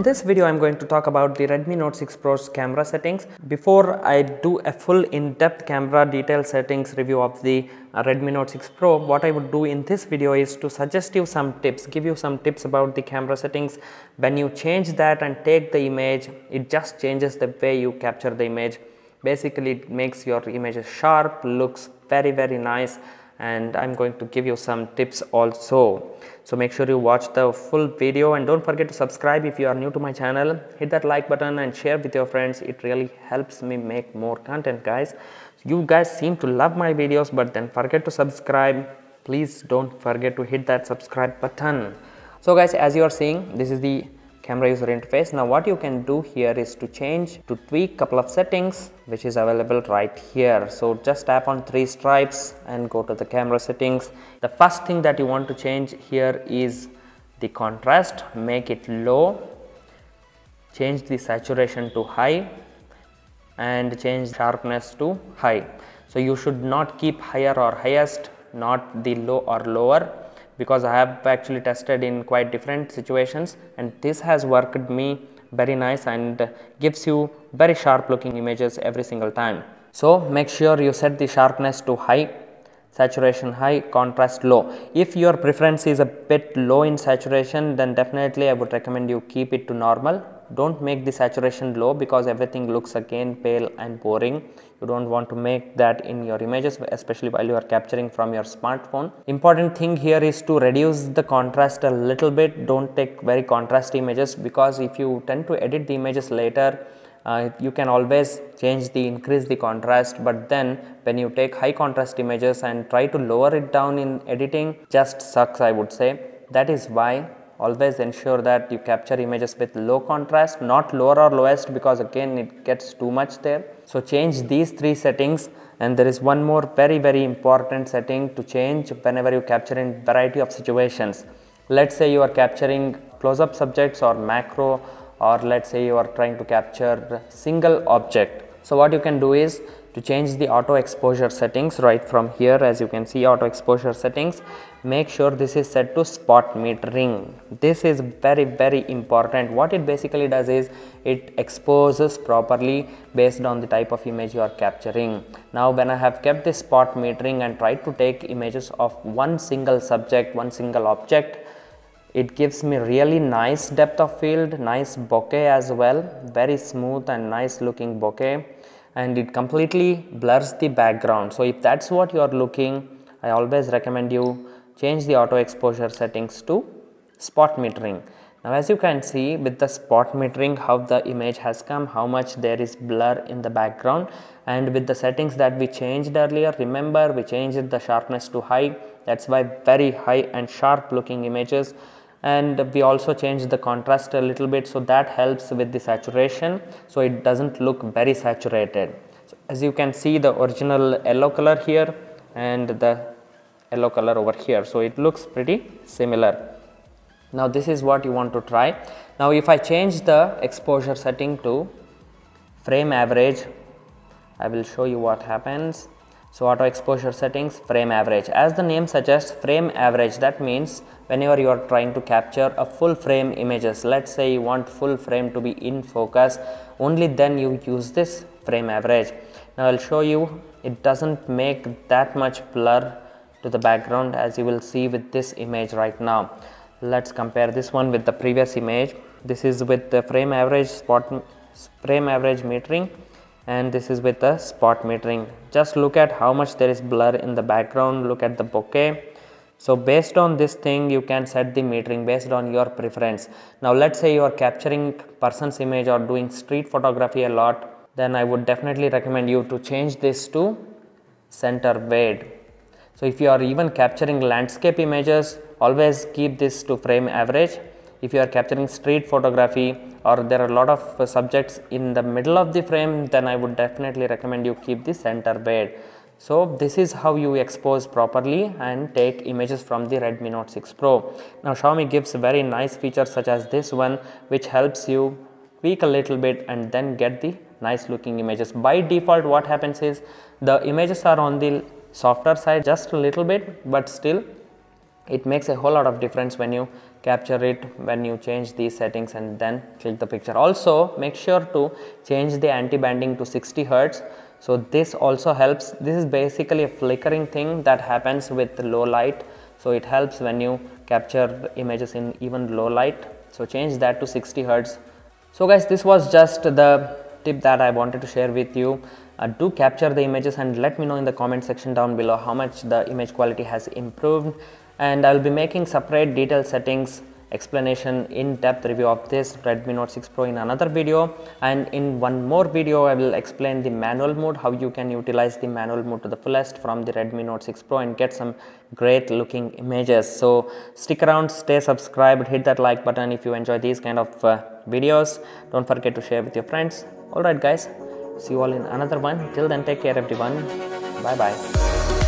this video I'm going to talk about the Redmi Note 6 Pro's camera settings. Before I do a full in-depth camera detail settings review of the Redmi Note 6 Pro, what I would do in this video is to suggest you some tips, give you some tips about the camera settings. When you change that and take the image, it just changes the way you capture the image. Basically it makes your images sharp, looks very nice, and I'm going to give you some tips also. So make sure you watch the full video and don't forget to subscribe if you are new to my channel. Hit that like button and share with your friends. It really helps me make more content, guys. You guys seem to love my videos, but then forget to subscribe. Please don't forget to hit that subscribe button. So guys, as you are seeing, this is the camera user interface. Now what you can do here is to tweak couple of settings which is available right here. So just tap on three stripes and go to the camera settings. The first thing that you want to change here is the contrast. Make it low, change the saturation to high, and change sharpness to high. So you should not keep higher or highest, not the low or lower, because I have actually tested in quite different situations and this has worked me very nice and gives you very sharp looking images every single time. So make sure you set the sharpness to high, saturation high, contrast low. If your preference is a bit low in saturation, then definitely I would recommend you keep it to normal. Don't make the saturation low because everything looks again pale and boring. You don't want to make that in your images, especially while you are capturing from your smartphone. Important thing here is to reduce the contrast a little bit. Don't take very contrasty images, because if you tend to edit the images later, you can always increase the contrast, but then when you take high contrast images and try to lower it down in editing, just sucks, I would say. That is why always ensure that you capture images with low contrast, not lower or lowest, because again it gets too much there. So change these three settings, and there is one more very important setting to change whenever you capture in variety of situations. Let's say you are capturing close-up subjects or macro, or let's say you are trying to capture single object. So what you can do is to change the auto exposure settings right from here. As you can see, auto exposure settings, make sure this is set to spot metering. This is very important. What it basically does is it exposes properly based on the type of image you are capturing. Now when I have kept this spot metering and tried to take images of one single subject, one single object, it gives me really nice depth of field, nice bokeh as well, very smooth and nice looking bokeh, and it completely blurs the background. So if that's what you are looking, I always recommend you change the auto exposure settings to spot metering. Now as you can see with the spot metering, how the image has come, how much there is blur in the background, and with the settings that we changed earlier, remember we changed the sharpness to high, that's why very high and sharp looking images. And we also changed the contrast a little bit, so that helps with the saturation, so it doesn't look very saturated. So as you can see, the original yellow color here and the yellow color over here, so it looks pretty similar. Now this is what you want to try. Now if I change the exposure setting to frame average, I will show you what happens. So auto exposure settings, frame average. As the name suggests, frame average, that means whenever you are trying to capture a full frame images, let's say you want full frame to be in focus, only then you use this frame average. Now I'll show you, it doesn't make that much blur to the background, as you will see with this image right now. Let's compare this one with the previous image. This is with the frame average metering, and this is with the spot metering. Just look at how much there is blur in the background, look at the bokeh. So based on this thing, you can set the metering based on your preference. Now let's say you are capturing person's image or doing street photography a lot, then I would definitely recommend you to change this to center weight. So if you are even capturing landscape images, always keep this to frame average. If you are capturing street photography or there are a lot of subjects in the middle of the frame, then I would definitely recommend you keep the center weight. So this is how you expose properly and take images from the Redmi Note 6 Pro. Now Xiaomi gives very nice features such as this one, which helps you tweak a little bit and then get the nice looking images. By default what happens is the images are on the softer side just a little bit, but still It makes a whole lot of difference when you capture it, when you change these settings and then click the picture. Also make sure to change the anti-banding to 60 Hertz. So this also helps. This is basically a flickering thing that happens with low light, so it helps when you capture images in even low light. So change that to 60 Hertz. So guys, this was just the tip that I wanted to share with you. Do capture the images and let me know in the comment section down below how much the image quality has improved, and I'll be making separate detailed settings explanation, in-depth review of this Redmi Note 6 Pro in another video, and in one more video I will explain the manual mode, how you can utilize the manual mode to the fullest from the Redmi Note 6 Pro and get some great looking images. So stick around, stay subscribed, hit that like button if you enjoy these kind of videos. Don't forget to share with your friends. Alright guys, see you all in another one. Till then, take care everyone. Bye bye.